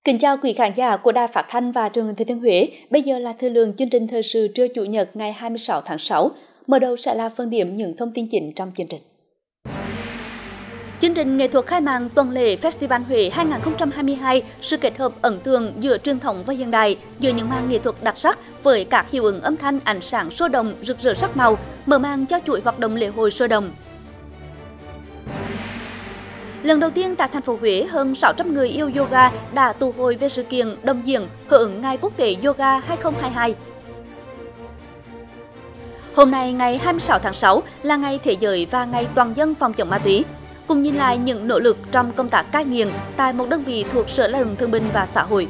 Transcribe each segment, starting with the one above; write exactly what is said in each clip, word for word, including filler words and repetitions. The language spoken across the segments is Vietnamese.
Kính chào quý khán giả của Đài Phát thanh và Truyền hình Thừa Thiên Huế. Bây giờ là thời lượng chương trình thời sự trưa chủ nhật ngày hai mươi sáu tháng sáu. Mở đầu sẽ là phân điểm những thông tin chính trong chương trình. Chương trình nghệ thuật khai mạc tuần lễ Festival Huế hai không hai hai, sự kết hợp ấn tượng giữa truyền thống và hiện đại, giữa những màn nghệ thuật đặc sắc với các hiệu ứng âm thanh, ánh sáng sôi động, rực rỡ sắc màu, mở màn cho chuỗi hoạt động lễ hội sôi động. Lần đầu tiên tại thành phố Huế, hơn sáu trăm người yêu yoga đã tụ hội về sự kiện đồng diễn hưởng ứng Ngày Quốc tế Yoga hai không hai hai. Hôm nay, ngày hai mươi sáu tháng sáu, là ngày Thế giới và ngày toàn dân phòng chống ma túy. Cùng nhìn lại những nỗ lực trong công tác cai nghiện tại một đơn vị thuộc Sở Lao động Thương binh và Xã hội.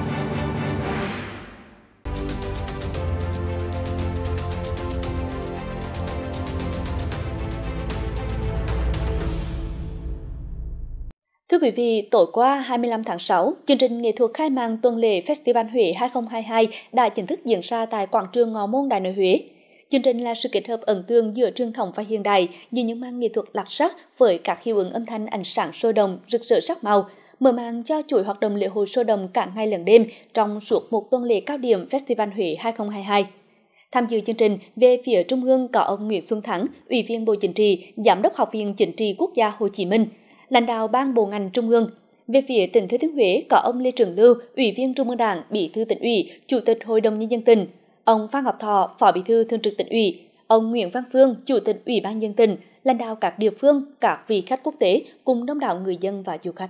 Thưa quý vị, tối qua hai mươi lăm tháng sáu, chương trình nghệ thuật khai mạc tuần lễ Festival Huế hai không hai hai đã chính thức diễn ra tại quảng trường Ngọ Môn Đại Nội Huế. Chương trình là sự kết hợp ấn tượng giữa truyền thống và hiện đại, như những màn nghệ thuật đặc sắc với các hiệu ứng âm thanh, ánh sáng sôi động, rực rỡ sắc màu, mở màn cho chuỗi hoạt động lễ hội sôi động cả ngày lẫn đêm trong suốt một tuần lễ cao điểm Festival Huế hai không hai hai. Tham dự chương trình, về phía Trung ương có ông Nguyễn Xuân Thắng, Ủy viên Bộ Chính trị, Giám đốc Học viện Chính trị Quốc gia Hồ Chí Minh, lãnh đạo ban bộ ngành Trung ương. Về phía tỉnh Thừa Thiên Huế có ông Lê Trường Lưu, Ủy viên Trung ương Đảng, Bí thư Tỉnh ủy, Chủ tịch Hội đồng Nhân dân tỉnh, ông Phan Ngọc Thọ, Phó Bí thư Thường trực Tỉnh ủy, ông Nguyễn Văn Phương, Chủ tịch Ủy ban nhân dân tỉnh, lãnh đạo các địa phương, các vị khách quốc tế cùng đông đảo người dân và du khách.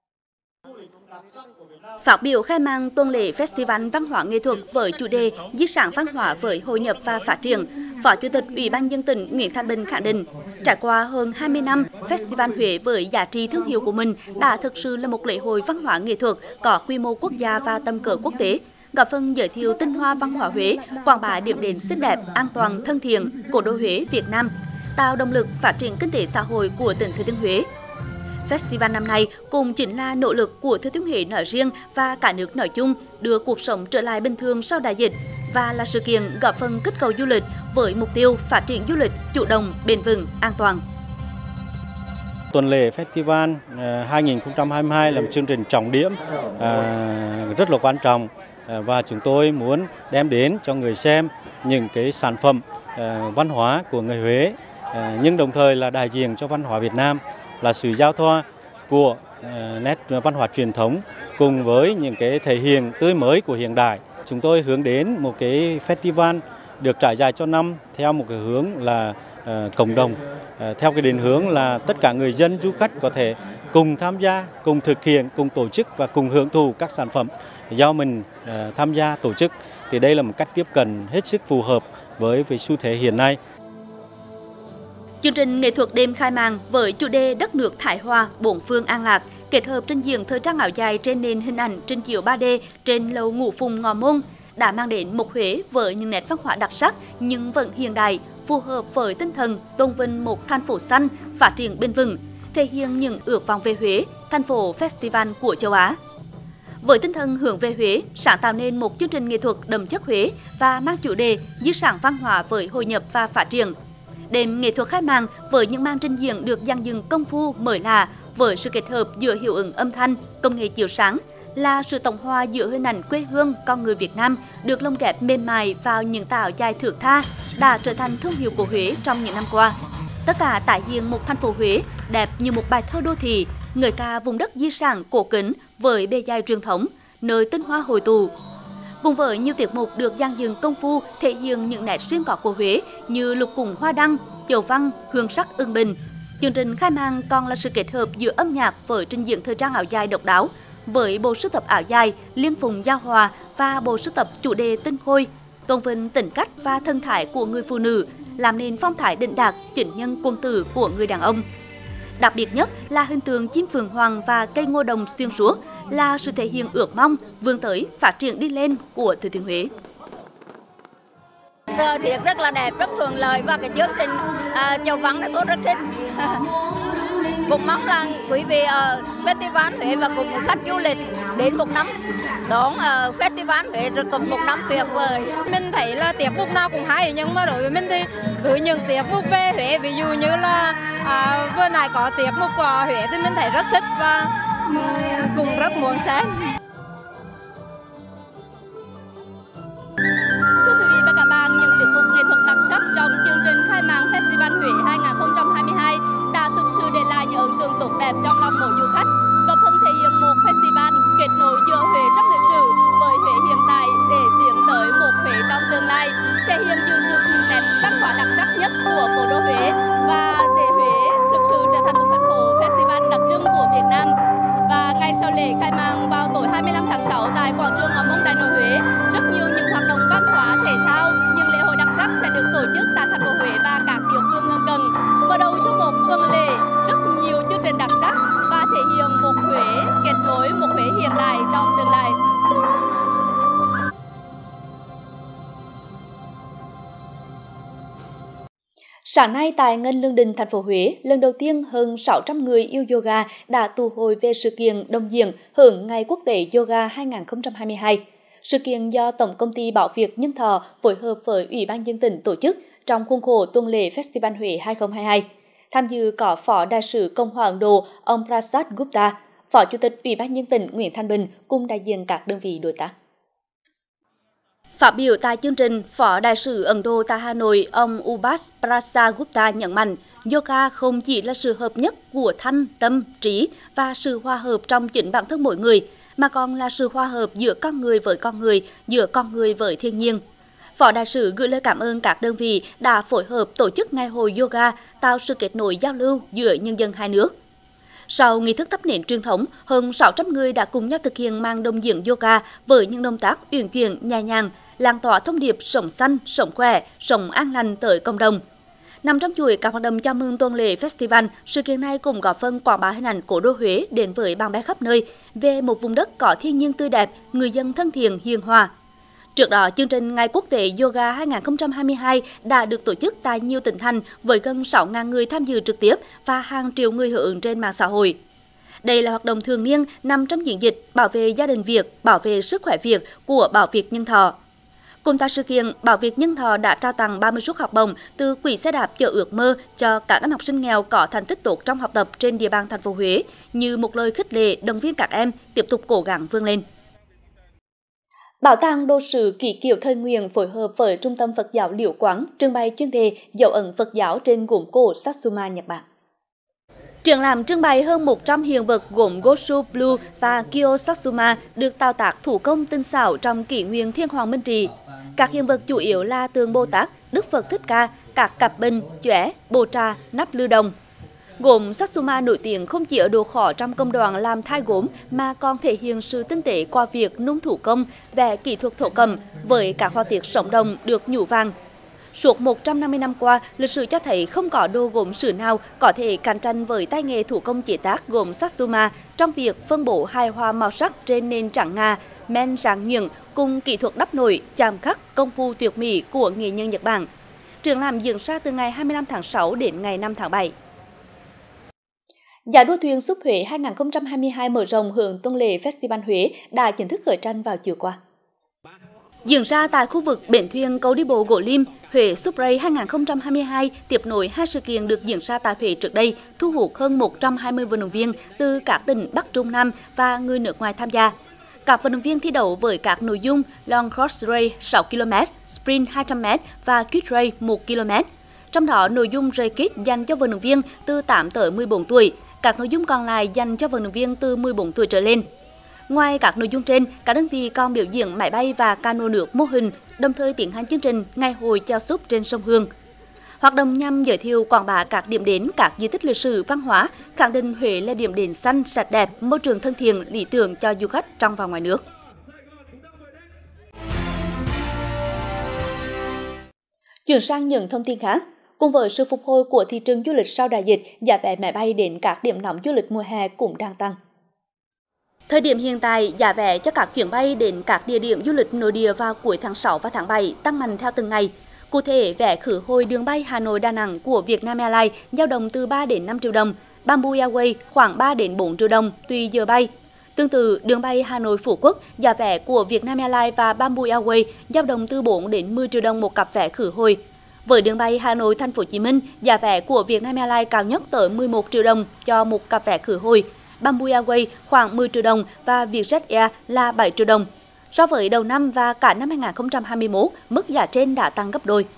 Phát biểu khai mạc tuần lễ Festival Văn hóa nghệ thuật với chủ đề Di sản văn hóa với hội nhập và phát triển, Phó Chủ tịch Ủy ban nhân dân tỉnh Nguyễn Thanh Bình khẳng định, trải qua hơn hai mươi năm, Festival Huế với giá trị thương hiệu của mình đã thực sự là một lễ hội văn hóa nghệ thuật có quy mô quốc gia và tầm cỡ quốc tế, góp phần giới thiệu tinh hoa văn hóa Huế, quảng bá điểm đến xinh đẹp, an toàn, thân thiện, cố đô Huế, Việt Nam, tạo động lực phát triển kinh tế xã hội của tỉnh Thừa Thiên Huế. Festival năm nay cũng chính là nỗ lực của Thừa Thiên Huế nói riêng và cả nước nói chung đưa cuộc sống trở lại bình thường sau đại dịch và là sự kiện góp phần kích cầu du lịch với mục tiêu phát triển du lịch chủ động, bền vững, an toàn. Tuần lễ Festival hai không hai hai là một chương trình trọng điểm rất là quan trọng và chúng tôi muốn đem đến cho người xem những cái sản phẩm văn hóa của người Huế, nhưng đồng thời là đại diện cho văn hóa Việt Nam, là sự giao thoa của nét văn hóa truyền thống cùng với những cái thể hiện tươi mới của hiện đại. Chúng tôi hướng đến một cái festival được trải dài cho năm theo một cái hướng là uh, cộng đồng, uh, theo cái định hướng là tất cả người dân, du khách có thể cùng tham gia, cùng thực hiện, cùng tổ chức và cùng hưởng thụ các sản phẩm do mình uh, tham gia tổ chức. Thì đây là một cách tiếp cận hết sức phù hợp với với xu thế hiện nay. Chương trình nghệ thuật đêm khai mạc với chủ đề Đất nước Thái Hòa, bốn phương an lạc, kết hợp trình diễn thời trang áo dài trên nền hình ảnh trình chiếu ba D trên lầu Ngũ Phùng Ngọ Môn đã mang đến một Huế với những nét văn hóa đặc sắc nhưng vẫn hiện đại, phù hợp với tinh thần tôn vinh một thành phố xanh, phát triển bền vững, thể hiện những ước vọng về Huế, thành phố festival của châu Á. Với tinh thần hướng về Huế, sáng tạo nên một chương trình nghệ thuật đậm chất Huế và mang chủ đề Di sản văn hóa với hội nhập và phát triển. Đêm nghệ thuật khai mạc với những màn trình diễn được dàn dựng công phu mới lạ với sự kết hợp giữa hiệu ứng âm thanh, công nghệ chiếu sáng là sự tổng hòa giữa hình ảnh quê hương con người Việt Nam được lồng ghép mềm mại vào những tà áo dài thước tha đã trở thành thương hiệu của Huế trong những năm qua. Tất cả tái hiện một thành phố Huế đẹp như một bài thơ đô thị, ngợi ca vùng đất di sản cổ kính với bề dày truyền thống, nơi tinh hoa hội tụ. Cùng với nhiều tiết mục được dàn dựng công phu thể hiện những nét riêng có của Huế như lục cung hoa đăng, chầu văn, hương sắc ưng bình. Chương trình khai mạc còn là sự kết hợp giữa âm nhạc với trình diễn thời trang áo dài độc đáo, với bộ sưu tập áo dài Liên Phùng Giao Hòa và bộ sưu tập chủ đề Tinh Khôi, tôn vinh tính cách và thân thái của người phụ nữ, làm nên phong thái đỉnh đạt, chỉnh nhân quân tử của người đàn ông. Đặc biệt nhất là hình tượng chim phượng hoàng và cây ngô đồng xuyên suốt là sự thể hiện ước mong vươn tới phát triển đi lên của Thừa Thiên Huế. Thời tiết rất là đẹp, rất thuận lợi và cái chương trình uh, chầu văn này tôi rất thích. Cũng mong là quý vị ở uh, Festival Huế và cùng khách du lịch đến một năm đón uh, Festival Huế rồi cùng một năm tuyệt vời. Mình thấy là tiết mục nào cũng hay, nhưng mà đối với mình thì cứ những tiết mục về Huế, ví dụ như là uh, vừa nãy có tiết mục của Huế thì mình thấy rất thích và um, cũng rất muốn xem. cả bạn những tiết mục nghệ thuật đặc sắc trong chương trình khai mạc Festival Huế hai không hai hai đã thực sự để lại những ấn tượng tốt đẹp trong lòng mỗi du khách, góp phần thể hiện một festival kết nối giữa Huế trong lịch sử với Huế hiện tại để tiến tới một Huế trong tương lai, thể hiện giữ được những nét văn hóa đặc sắc nhất của cố đô Huế và để Huế thực sự trở thành một thành phố festival đặc trưng của Việt Nam. Và ngay sau lễ khai mạc vào tối hai mươi lăm tháng sáu tại quảng trường Ngọ Môn Đại Nội Huế, rất nhiều những hoạt động văn hóa thể thao, những lễ hội đặc sắc sẽ được tổ chức tại thành phố Huế và các địa phương lân cận. Mở đầu cho một tuần lễ rất nhiều chương trình đặc sắc và thể hiện một Huế kết nối một Huế hiện đại trong tương lai. Sáng nay tại Ngân Lương Đình, thành phố Huế, lần đầu tiên hơn sáu trăm người yêu yoga đã tụ hội về sự kiện đồng diễn hưởng Ngày Quốc tế Yoga hai không hai hai. Sự kiện do Tổng Công ty Bảo Việt Nhân Thọ phối hợp với Ủy ban nhân dân tỉnh tổ chức trong khuôn khổ tuần lễ Festival Huế hai không hai hai. Tham dự có Phó Đại sứ Cộng hòa Ấn Độ ông Prasad Gupta, Phó Chủ tịch Ủy ban nhân dân tỉnh Nguyễn Thanh Bình cùng đại diện các đơn vị đối tác. Phát biểu tại chương trình, Phó Đại sứ Ấn Độ tại Hà Nội, ông Ubas Prasad Gupta nhấn mạnh, yoga không chỉ là sự hợp nhất của thân, tâm, trí và sự hòa hợp trong chính bản thân mỗi người, mà còn là sự hòa hợp giữa con người với con người, giữa con người với thiên nhiên. Phó Đại sứ gửi lời cảm ơn các đơn vị đã phối hợp tổ chức ngày hội yoga, tạo sự kết nối giao lưu giữa nhân dân hai nước. Sau nghi thức thắp nến truyền thống, hơn sáu trăm người đã cùng nhau thực hiện màn đồng diễn yoga với những động tác uyển chuyển, nhẹ nhàng, lan tỏa thông điệp sống xanh, sống khỏe, sống an lành tới cộng đồng. Nằm trong chuỗi các hoạt động chào mừng tuần lễ festival, sự kiện này cũng góp phần quảng bá hình ảnh cố đô Huế đến với bạn bè khắp nơi về một vùng đất có thiên nhiên tươi đẹp, người dân thân thiện, hiền hòa. Trước đó, chương trình Ngày Quốc tế Yoga hai không hai hai đã được tổ chức tại nhiều tỉnh thành với gần sáu nghìn người tham dự trực tiếp và hàng triệu người hưởng ứng trên mạng xã hội. Đây là hoạt động thường niên nằm trong chiến dịch bảo vệ gia đình Việt, bảo vệ sức khỏe Việt của Bảo Việt Nhân Thọ. Cùng tại sự kiện, Bảo Việt Nhân Thọ đã trao tặng ba mươi suất học bổng từ quỹ xe đạp chở ước mơ cho các em học sinh nghèo có thành tích tốt trong học tập trên địa bàn thành phố Huế như một lời khích lệ động viên các em tiếp tục cố gắng vươn lên. Bảo tàng Đồ sứ Kỷ Kiều Thời Nguyễn phối hợp với Trung tâm Phật giáo Liễu Quán trưng bày chuyên đề dấu ấn Phật giáo trên gốm cổ Satsuma, Nhật Bản. Triển lãm trưng bày hơn một trăm hiện vật gốm Gosho Blue và Kyo Satsuma được tạo tác thủ công tinh xảo trong kỷ nguyên Thiên Hoàng Minh Trị. Các hiện vật chủ yếu là tượng Bồ Tát, Đức Phật Thích Ca, các cặp bình, chóe, bồ trà, nắp lư đồng. Gốm Satsuma nổi tiếng không chỉ ở độ khó trong công đoạn làm thai gốm mà còn thể hiện sự tinh tế qua việc nung thủ công, vẽ kỹ thuật thổ cẩm với các họa tiết sống động được nhũ vàng. Suốt một trăm năm mươi năm qua, lịch sử cho thấy không có đồ gốm sứ nào có thể cạnh tranh với tay nghề thủ công chế tác gốm Satsuma trong việc phân bố hài hòa màu sắc trên nền trắng ngà, men ráng nhuyễn cùng kỹ thuật đắp nổi, chạm khắc, công phu tuyệt mỹ của nghệ nhân Nhật Bản. Triển lãm diễn ra từ ngày hai mươi lăm tháng sáu đến ngày năm tháng bảy. Giải đua thuyền Súp Huế hai không hai hai mở rộng hưởng tuần lễ Festival Huế đã chính thức khởi tranh vào chiều qua. Diễn ra tại khu vực bến thuyền cầu đi bộ Gỗ Lim, Huế Sup Race hai không hai hai tiếp nối hai sự kiện được diễn ra tại Huế trước đây, thu hút hơn một trăm hai mươi vận động viên từ các tỉnh Bắc Trung Nam và người nước ngoài tham gia. Các vận động viên thi đấu với các nội dung Long Cross Race sáu ki lô mét, Sprint hai trăm mét và Quick Race một ki lô mét. Trong đó, nội dung Race Quick dành cho vận động viên từ tám tới mười bốn tuổi, các nội dung còn lại dành cho vận động viên từ mười bốn tuổi trở lên. Ngoài các nội dung trên, các đơn vị còn biểu diễn máy bay và cano nước mô hình, đồng thời tiến hành chương trình Ngày hội chèo súp trên sông Hương. Hoạt động nhằm giới thiệu quảng bá các điểm đến, các di tích lịch sử văn hóa, khẳng định Huế là điểm đến xanh, sạch đẹp, môi trường thân thiện, lý tưởng cho du khách trong và ngoài nước. Chuyển sang những thông tin khác. Cùng với sự phục hồi của thị trường du lịch sau đại dịch, giá vé máy bay đến các điểm nóng du lịch mùa hè cũng đang tăng. Thời điểm hiện tại, giá vé cho các chuyến bay đến các địa điểm du lịch nội địa vào cuối tháng sáu và tháng bảy tăng mạnh theo từng ngày. Cụ thể, vé khứ hồi đường bay Hà Nội Đà Nẵng của Vietnam Airlines dao động từ ba đến năm triệu đồng, Bamboo Airways khoảng ba đến bốn triệu đồng tùy giờ bay. Tương tự, đường bay Hà Nội Phú Quốc, giá vé của Vietnam Airlines và Bamboo Airways dao động từ bốn đến mười triệu đồng một cặp vé khứ hồi. Với đường bay Hà Nội Thành phố Hồ Chí Minh, giá vé của Vietnam Airlines cao nhất tới mười một triệu đồng cho một cặp vé khứ hồi, Bamboo Airways khoảng mười triệu đồng và Vietjet Air là bảy triệu đồng. So với đầu năm và cả năm hai nghìn không trăm hai mươi mốt, mức giá trên đã tăng gấp đôi.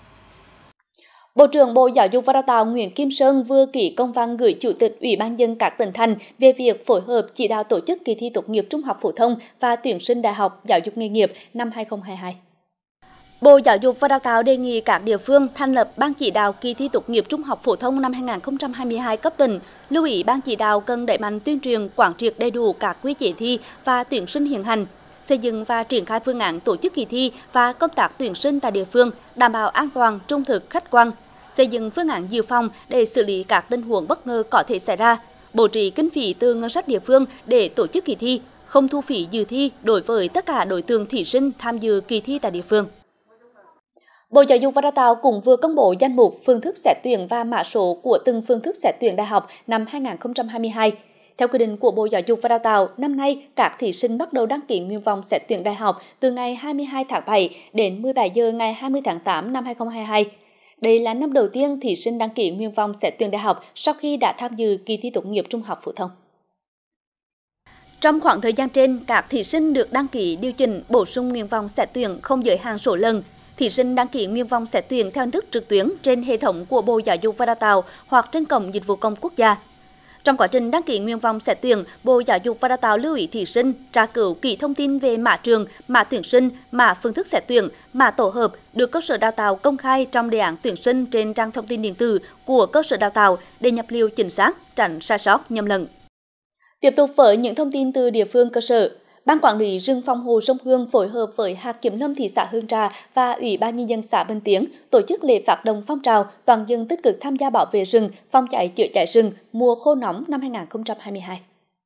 Bộ trưởng Bộ Giáo dục và Đào tạo Nguyễn Kim Sơn vừa ký công văn gửi Chủ tịch Ủy ban nhân dân các tỉnh thành về việc phối hợp chỉ đạo tổ chức kỳ thi tốt nghiệp trung học phổ thông và tuyển sinh đại học giáo dục nghề nghiệp năm hai nghìn không trăm hai mươi hai. Bộ Giáo dục và Đào tạo đề nghị các địa phương thành lập ban chỉ đạo kỳ thi tốt nghiệp trung học phổ thông năm hai nghìn không trăm hai mươi hai cấp tỉnh. Lưu ý ban chỉ đạo cần đẩy mạnh tuyên truyền quán triệt đầy đủ các quy chế thi và tuyển sinh hiện hành, xây dựng và triển khai phương án tổ chức kỳ thi và công tác tuyển sinh tại địa phương đảm bảo an toàn, trung thực, khách quan, xây dựng phương án dự phòng để xử lý các tình huống bất ngờ có thể xảy ra, bố trí kinh phí từ ngân sách địa phương để tổ chức kỳ thi, không thu phí dự thi đối với tất cả đối tượng thí sinh tham dự kỳ thi tại địa phương. Bộ Giáo dục và Đào tạo cũng vừa công bố danh mục phương thức xét tuyển và mã số của từng phương thức xét tuyển đại học năm hai nghìn không trăm hai mươi hai. Theo quy định của Bộ Giáo dục và Đào tạo, năm nay các thí sinh bắt đầu đăng ký nguyện vọng xét tuyển đại học từ ngày hai mươi hai tháng bảy đến mười bảy giờ ngày hai mươi tháng tám năm hai nghìn không trăm hai mươi hai. Đây là năm đầu tiên thí sinh đăng ký nguyện vọng xét tuyển đại học sau khi đã tham dự kỳ thi tốt nghiệp trung học phổ thông. Trong khoảng thời gian trên, các thí sinh được đăng ký điều chỉnh bổ sung nguyện vọng xét tuyển không giới hạn số lần. Thí sinh đăng ký nguyện vọng xét tuyển theo hình thức trực tuyến trên hệ thống của Bộ Giáo dục và Đào tạo hoặc trên cổng dịch vụ công quốc gia. Trong quá trình đăng ký nguyện vọng xét tuyển, Bộ Giáo dục và Đào tạo lưu ý thí sinh tra cứu kỹ thông tin về mã trường, mã tuyển sinh, mã phương thức xét tuyển, mã tổ hợp được cơ sở đào tạo công khai trong đề án tuyển sinh trên trang thông tin điện tử của cơ sở đào tạo để nhập liệu chính xác, tránh sai sót, nhầm lẫn. Tiếp tục với những thông tin từ địa phương cơ sở. Ban quản lý rừng phòng hộ sông Hương phối hợp với hạt kiểm lâm thị xã Hương Trà và Ủy ban nhân dân xã Bình Tiến tổ chức lễ phát động phong trào toàn dân tích cực tham gia bảo vệ rừng, phòng cháy chữa cháy rừng mùa khô nóng năm hai nghìn không trăm hai mươi hai.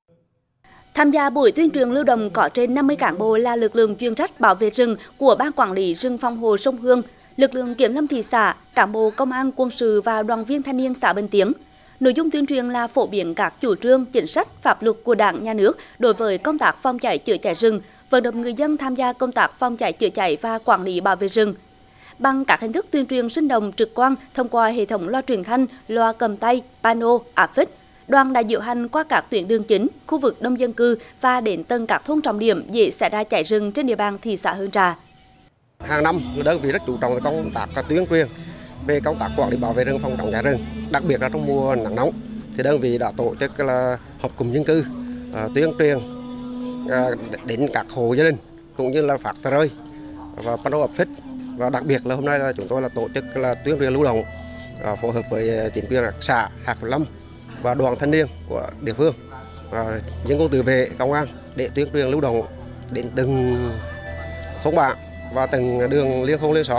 Tham gia buổi tuyên truyền lưu động có trên năm mươi cán bộ là lực lượng chuyên trách bảo vệ rừng của Ban quản lý rừng phòng hộ sông Hương, lực lượng kiểm lâm thị xã, cán bộ công an, quân sự và đoàn viên thanh niên xã Bình Tiến. Nội dung tuyên truyền là phổ biến các chủ trương, chính sách, pháp luật của Đảng, Nhà nước đối với công tác phòng cháy chữa cháy rừng, vận động người dân tham gia công tác phòng cháy chữa cháy và quản lý bảo vệ rừng. Bằng các hình thức tuyên truyền sinh động trực quan thông qua hệ thống loa truyền thanh, loa cầm tay, pano, áp phích, đoàn đã diễu hành qua các tuyến đường chính, khu vực đông dân cư và đến tận các thôn trọng điểm dễ xảy ra cháy rừng trên địa bàn thị xã Hương Trà. Hàng năm, đơn vị rất chú trọng công tác tuyên truyền về công tác quản lý bảo vệ rừng, phòng chống cháy rừng, đặc biệt là trong mùa nắng nóng thì đơn vị đã tổ chức là họp cùng dân cư, uh, tuyên truyền uh, đến các hộ gia đình cũng như là phát tờ rơi và pano áp phích, và đặc biệt là hôm nay là chúng tôi là tổ chức là tuyên truyền lưu động uh, phối hợp với chính quyền các xã, hạt kiểm lâm và đoàn thanh niên của địa phương, uh, dân quân tự vệ, công an để tuyên truyền lưu động đến từng thôn bản và từng đường liên thôn liên xóm.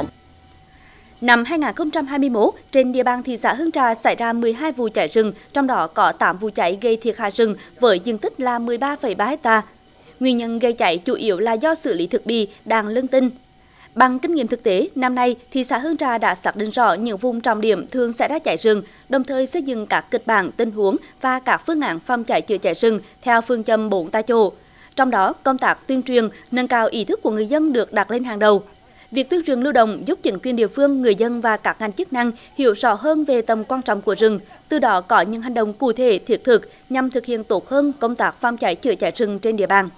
Năm hai nghìn không trăm hai mươi mốt, trên địa bàn thị xã Hương Trà xảy ra mười hai vụ cháy rừng, trong đó có tám vụ cháy gây thiệt hại rừng với diện tích là mười ba phẩy ba héc ta. Nguyên nhân gây cháy chủ yếu là do xử lý thực bì, đàn lân tinh. Bằng kinh nghiệm thực tế, năm nay, thị xã Hương Trà đã xác định rõ những vùng trọng điểm thường xảy ra cháy rừng, đồng thời xây dựng các kịch bản, tình huống và các phương án phòng cháy chữa cháy rừng theo phương châm bốn tại chỗ. Trong đó, công tác tuyên truyền, nâng cao ý thức của người dân được đặt lên hàng đầu. Việc tuyên truyền lưu động giúp chính quyền địa phương, người dân và các ngành chức năng hiểu rõ hơn về tầm quan trọng của rừng, từ đó có những hành động cụ thể, thiết thực nhằm thực hiện tốt hơn công tác phòng cháy chữa cháy rừng trên địa bàn.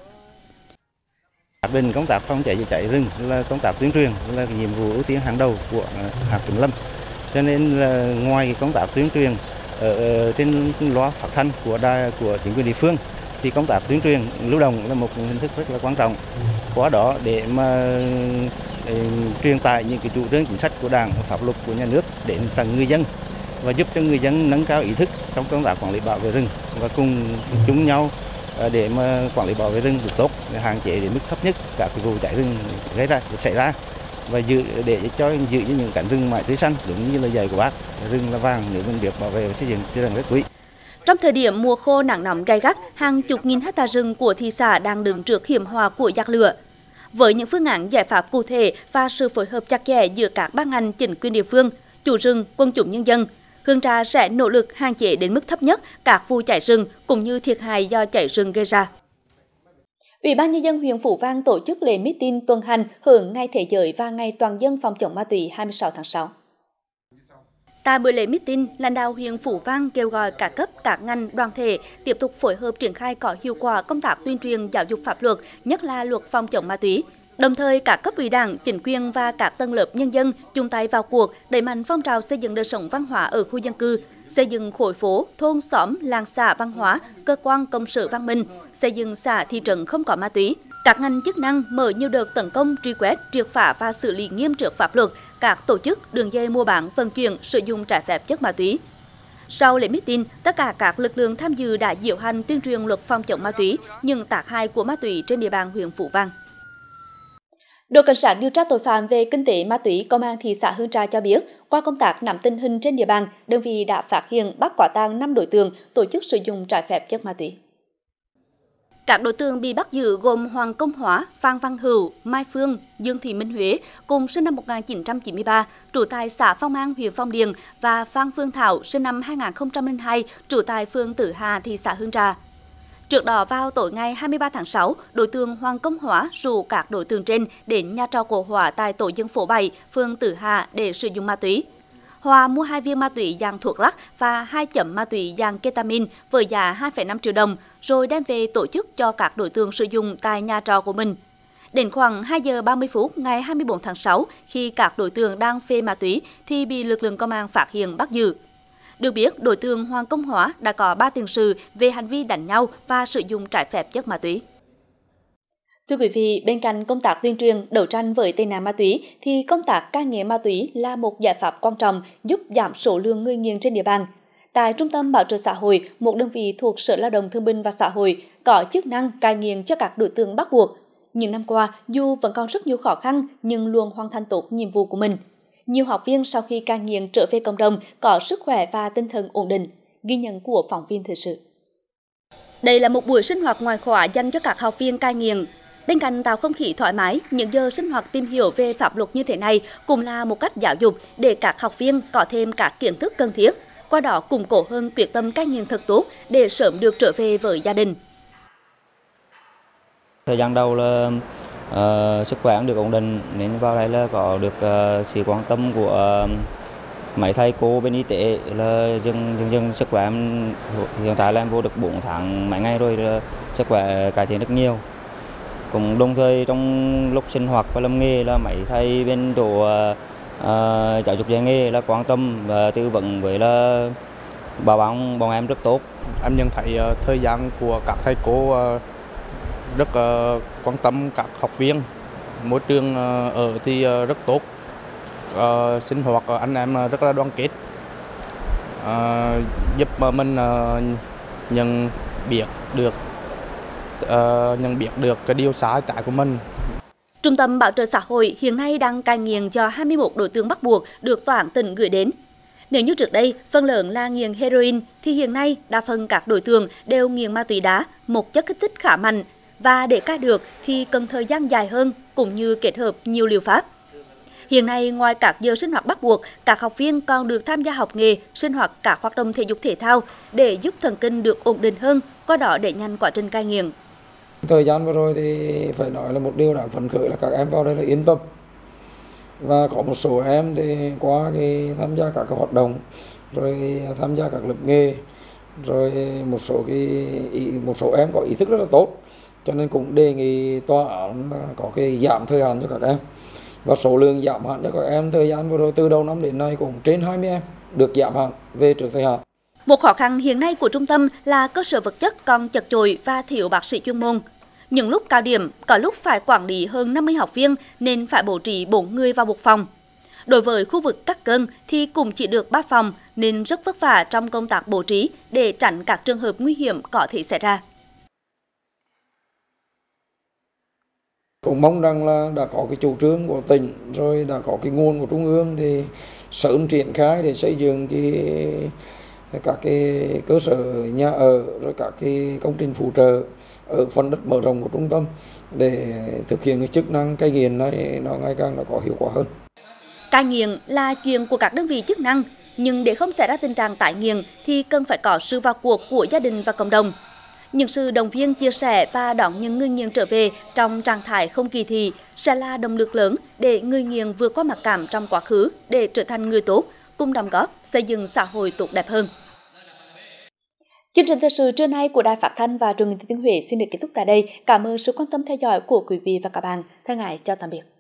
Xác định công tác phòng cháy chữa cháy rừng là công tác tuyên truyền là nhiệm vụ ưu tiên hàng đầu của hạt kiểm lâm. Cho nên là ngoài công tác tuyên truyền ở trên loa phát thanh của đài của chính quyền địa phương, thì công tác tuyên truyền lưu động là một hình thức rất là quan trọng. Qua đó để mà để truyền tải những cái chủ trương chính sách của Đảng, pháp luật của nhà nước đến tận người dân và giúp cho người dân nâng cao ý thức trong công tác quản lý bảo vệ rừng và cùng chung nhau để mà quản lý bảo vệ rừng được tốt, để hạn chế đến mức thấp nhất các cái vụ cháy rừng gây ra xảy ra và giữ để cho giữ những cánh rừng mãi tươi xanh, đúng như là dạy của bác, rừng là vàng, nếu mình biết bảo vệ và xây dựng thì rừng rất quý. Trong thời điểm mùa khô nắng nóng gay gắt, hàng chục nghìn hecta rừng của thị xã đang đứng trước hiểm họa của giặc lửa. Với những phương án giải pháp cụ thể và sự phối hợp chặt chẽ giữa các ban ngành, chính quyền địa phương, chủ rừng, quần chúng nhân dân, Hương Trà sẽ nỗ lực hạn chế đến mức thấp nhất các vụ cháy rừng cũng như thiệt hại do cháy rừng gây ra. Ủy ban nhân dân huyện Phú Vang tổ chức lễ meeting tuần hành hưởng Ngày Thế giới và Ngày Toàn dân phòng chống ma túy hai mươi sáu tháng sáu. Tại buổi lễ meeting, lãnh đạo huyện Phú Vang kêu gọi các cấp, các ngành, đoàn thể tiếp tục phối hợp triển khai có hiệu quả công tác tuyên truyền giáo dục pháp luật, nhất là luật phòng chống ma túy. Đồng thời, các cấp ủy Đảng, chính quyền và các tầng lớp nhân dân chung tay vào cuộc, đẩy mạnh phong trào xây dựng đời sống văn hóa ở khu dân cư, xây dựng khối phố, thôn xóm, làng xã văn hóa, cơ quan công sở văn minh, xây dựng xã thị trấn không có ma túy. Các ngành chức năng mở nhiều đợt tấn công, truy quét, triệt phá và xử lý nghiêm trước pháp luật các tổ chức, đường dây mua bán, vận chuyển, sử dụng trái phép chất ma túy. Sau lễ meeting, tất cả các lực lượng tham dự đã diễu hành tuyên truyền luật phòng chống ma túy, những tác hại của ma túy trên địa bàn huyện Phú Vang. Đội cảnh sát điều tra tội phạm về kinh tế ma túy công an thị xã Hương Trà cho biết, qua công tác nắm tình hình trên địa bàn, đơn vị đã phát hiện bắt quả tang năm đối tượng tổ chức sử dụng trái phép chất ma túy. Các đối tượng bị bắt giữ gồm Hoàng Công Hóa, Phan Văn Hữu, Mai Phương, Dương Thị Minh Huế, cùng sinh năm một nghìn chín trăm chín mươi ba, trú tại xã Phong An, huyện Phong Điền, và Phan Phương Thảo, sinh năm hai nghìn không trăm lẻ hai, trú tại phường Tử Hà, thị xã Hương Trà. Trước đó vào tối ngày hai mươi ba tháng sáu, đối tượng Hoàng Công Hóa rủ các đối tượng trên đến nhà trọ của Hóa tại tổ dân phố bảy, phường Tử Hà để sử dụng ma túy. Hòa mua hai viên ma túy dạng thuốc lắc và hai chấm ma túy dạng ketamin với giá hai phẩy năm triệu đồng, rồi đem về tổ chức cho các đối tượng sử dụng tại nhà trọ của mình. Đến khoảng hai giờ ba mươi phút ngày hai mươi tư tháng sáu, khi các đối tượng đang phê ma túy thì bị lực lượng công an phát hiện bắt giữ. Được biết, đối tượng Hoàng Công Hóa đã có ba tiền sự về hành vi đánh nhau và sử dụng trái phép chất ma túy. Thưa quý vị, bên cạnh công tác tuyên truyền, đấu tranh với tệ nạn ma túy, thì công tác cai nghiện ma túy là một giải pháp quan trọng giúp giảm số lượng người nghiện trên địa bàn. Tại Trung tâm Bảo trợ xã hội, một đơn vị thuộc Sở Lao động Thương binh và Xã hội có chức năng cai nghiện cho các đối tượng bắt buộc. Những năm qua, dù vẫn còn rất nhiều khó khăn nhưng luôn hoàn thành tốt nhiệm vụ của mình. Nhiều học viên sau khi cai nghiện trở về cộng đồng có sức khỏe và tinh thần ổn định. Ghi nhận của phóng viên thời sự. Đây là một buổi sinh hoạt ngoài khóa dành cho các học viên cai nghiện. Bên cạnh tạo không khí thoải mái, những giờ sinh hoạt tìm hiểu về pháp luật như thế này cũng là một cách giáo dục để các học viên có thêm các kiến thức cần thiết, qua đó củng cố hơn quyết tâm cai nghiện thật tốt để sớm được trở về với gia đình. Thời gian đầu là uh, sức khỏe được ổn định nên vào đây là có được uh, sự quan tâm của uh, mấy thầy cô bên y tế, là dần dần dần sức khỏe em, hiện tại là em vô được bốn tháng mấy ngày rồi, sức khỏe cải thiện rất nhiều. Cũng đồng thời trong lúc sinh hoạt và làm nghề là mấy thầy bên chỗ uh, uh, giáo dục dạy nghề là quan tâm và tư vấn với là bảo bọn bọn em rất tốt. Em nhận thấy uh, thời gian của các thầy cô uh, rất uh, quan tâm các học viên, môi trường uh, ở thì uh, rất tốt, uh, sinh hoạt uh, anh em uh, rất là đoàn kết, uh, giúp uh, mình uh, nhận biết được uh, nhận biết được cái điều sai trái của mình. Trung tâm Bảo trợ xã hội hiện nay đang cai nghiện cho hai mươi mốt đối tượng bắt buộc được tòa án tỉnh gửi đến. Nếu như trước đây phần lớn là nghiện heroin, thì hiện nay đa phần các đối tượng đều nghiện ma túy đá, một chất kích thích khá mạnh, và để cai được thì cần thời gian dài hơn cũng như kết hợp nhiều liệu pháp. Hiện nay, ngoài các giờ sinh hoạt bắt buộc, các học viên còn được tham gia học nghề, sinh hoạt các hoạt động thể dục thể thao để giúp thần kinh được ổn định hơn, qua đó đẩy nhanh quá trình cai nghiện. Thời gian vừa rồi thì phải nói là một điều đáng phấn khởi là các em vào đây là yên tâm. Và có một số em thì qua cái tham gia các cái hoạt động, rồi tham gia các lớp nghề, rồi một số cái ý, một số em có ý thức rất là tốt, cho nên cũng đề nghị tòa án có cái giảm thời hạn cho các em. Và số lượng giảm hạn cho các em thời gian vừa rồi từ đầu năm đến nay cũng trên hai mươi em được giảm hạn về trước thời hạn. Một khó khăn hiện nay của trung tâm là cơ sở vật chất còn chật chội và thiếu bác sĩ chuyên môn. Những lúc cao điểm, có lúc phải quản lý hơn năm mươi học viên nên phải bố trí bốn người vào một phòng. Đối với khu vực cắt cơn thì cũng chỉ được ba phòng nên rất vất vả trong công tác bố trí để tránh các trường hợp nguy hiểm có thể xảy ra. Cũng mong rằng là đã có cái chủ trương của tỉnh, rồi đã có cái nguồn của trung ương thì sớm triển khai để xây dựng cái các cái cơ sở nhà ở, rồi các cái công trình phụ trợ ở phần đất mở rộng của trung tâm để thực hiện cái chức năng cai nghiện này nó ngày càng nó có hiệu quả hơn. Cai nghiện là chuyện của các đơn vị chức năng, nhưng để không xảy ra tình trạng tái nghiện thì cần phải có sự vào cuộc của gia đình và cộng đồng. Những sự động viên, chia sẻ và đón những người nghiện trở về trong trạng thái không kỳ thị sẽ là động lực lớn để người nghiện vượt qua mặc cảm trong quá khứ để trở thành người tốt, cùng đóng góp xây dựng xã hội tốt đẹp hơn. Chương trình thời sự trưa nay của Đài Phát thanh và Truyền hình Thừa Thiên Huế xin được kết thúc tại đây. Cảm ơn sự quan tâm theo dõi của quý vị và các bạn. Thân ái chào tạm biệt.